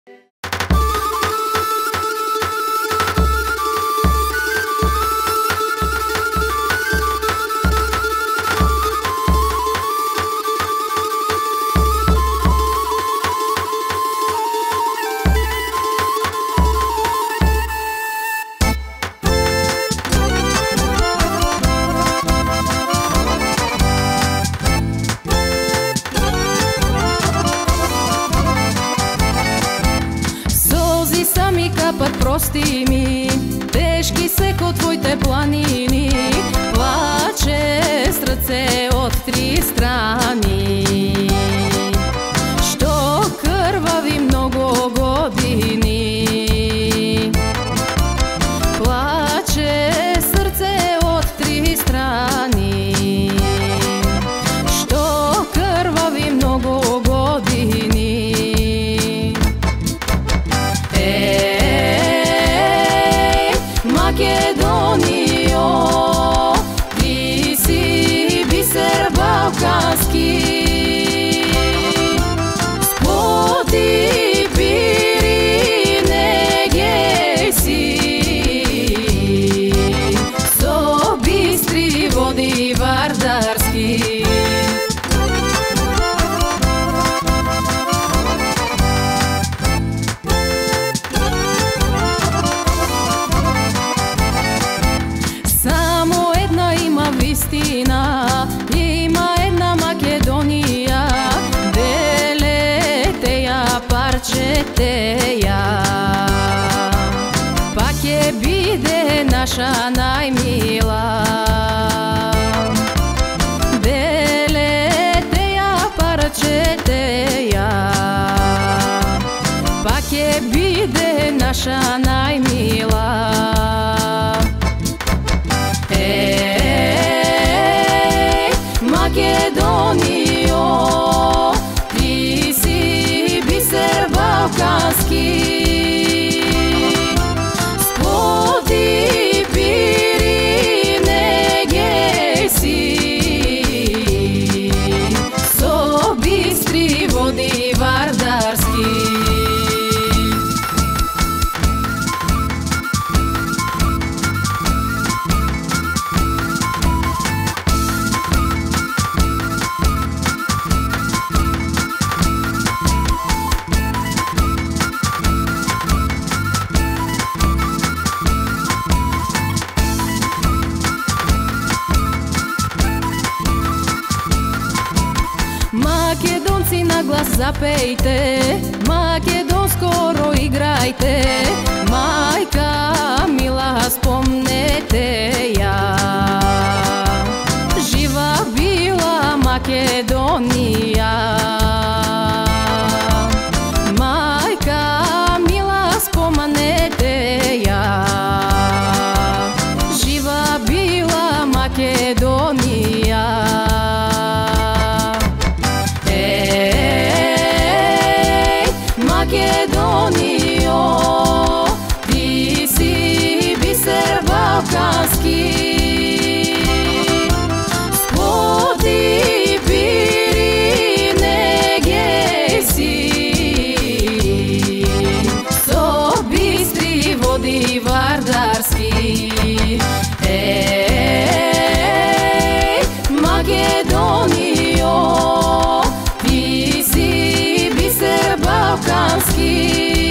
Прости ми тежки секо твоите планини, плаче срце од три страни, што крвави много години. Плаче срце од три страни, што крвави много години. Македонио, ти си бисер балкански, сплоти пири неге си, со бистри води вардарски. Има една Македонија, делете ја, парчете ја, па ќе биде наша најмила. Делете ја, парчете ја, па ќе биде наша најмила. Македонио, ти си бисер балкански, сплоти пири неге си, со бистри води вардарски. Македонци на глас запејте, македонскоро играјте, мајка мила спомнете ја. Жива била Македонија, мајка мила спомнете ја. Жива била Македонија. Македонио, ти си бисер балкански, сплоти пири неге си, со бистри води вардарски. Македонио, ти си бисер балкански,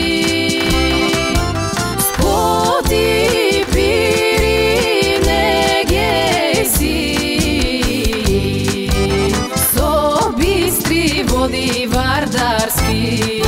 сплоти пири неге си, со бистри води вардарски.